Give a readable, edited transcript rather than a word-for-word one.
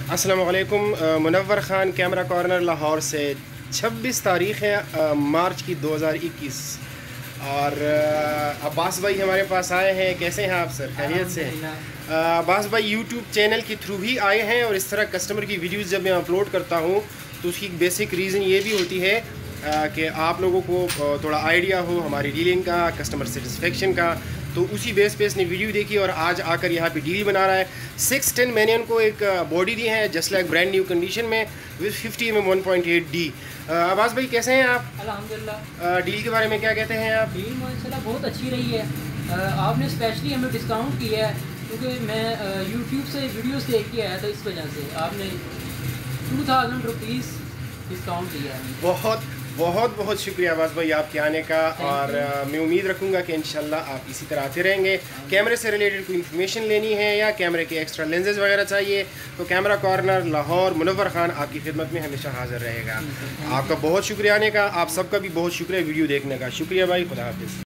अस्सलाम वालेकुम। Munawwar Khan camera corner Lahore से 26 तारीख़ है मार्च की 2021 और अब्बास भाई हमारे पास आए हैं। कैसे हैं आप सर? खैरियत से? अब्बास भाई यूट्यूब चैनल के थ्रू ही आए हैं और इस तरह कस्टमर की वीडियोज़ जब मैं अपलोड करता हूँ तो उसकी बेसिक रीज़न ये भी होती है कि आप लोगों को थोड़ा आइडिया हो हमारी डीलिंग का, कस्टमर सेटिस्फेक्शन का। तो उसी बेस पे इसने वीडियो देखी और आज आकर यहाँ पे डील बना रहा है। 610 मैंने उनको एक बॉडी दी है just like brand new condition में विद 50 mm 1.8D। अब्बास भाई कैसे हैं आप? अल्हम्दुलिल्लाह। डील के बारे में क्या कहते हैं आप? डील माशाल्लाह बहुत अच्छी रही है। आपने स्पेशली हमें डिस्काउंट किया है क्योंकि मैं यूट्यूब से वीडियोस देख के आया था, इस वजह से आपने 2000 रुपीज़ डिस्काउंट दिया है। बहुत बहुत बहुत शुक्रिया अब्बास भाई आपके आने का। और मैं उम्मीद रखूँगा कि इंशाल्लाह आप इसी तरह आते रहेंगे। कैमरे से रिलेटेड कोई इन्फॉर्मेशन लेनी है या कैमरे के एक्स्ट्रा लेंसेज वगैरह चाहिए तो कैमरा कॉर्नर लाहौर मुनव्वर ख़ान आपकी खिदमत में हमेशा हाजिर रहेगा। आपका बहुत शुक्रिया आने का, आप सबका भी बहुत शुक्रिया वीडियो देखने का। शुक्रिया भाई, खुदा हाफिज़।